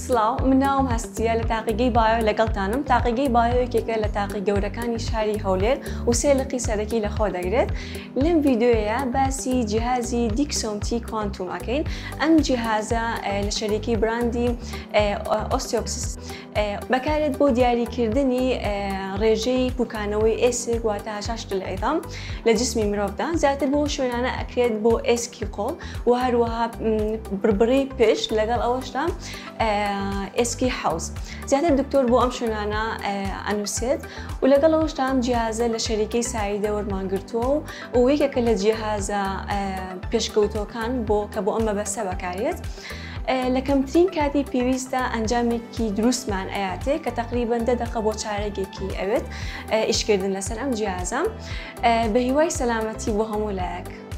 سڵاو مناوم هەستیە لە تاقیگەی بایۆ لەگەڵتانم تاقیگەی بایۆیەکێکە لە تاقی گەورەکانی شاری هەولێر و سێلقی سەرەکی لە خۆ دەگرێت لەم ڤیددیۆیە باسی جیهازی دیکسۆمتی کوانتوم ئەکەین ئەم جیهازە لە شەریکی براندی ئۆستیۆپسیس بەکارێت بۆ دیاریکردنی ڕێژەی پوکانەوەی ئێسک واتە هەشاشت العیظام لە جسمی مرۆڤدا زیاتر بۆ شوێنانە ئەکرێت بۆ ئێسکی قۆڵ و هەروەها بربڕی پشت لەگەڵ ئەوەشدا ئێسکی حەوز زیاتر دکتۆر بۆ ئەم شوێنانە ئەنووسێت و لەگەڵ ئەوەشدا ئەم جیهازە لە شەریکەی ساییدە وەرمانگرتووە و یەکێکە لە جیهازە پێشکەوتۆکان کە بۆ ئەم مەبەستە بەکارێت لە کەمترین کاتی پێویستە ئەنجامێکی دروستمان ئەیاتێ کە تقریباً 10 دقیقە بۆ چارەگێکی ئەوێت ئیشکردن لەسەر ئەم جیهازە بە هیوای سەلامەتی بۆ هەموو لایەک.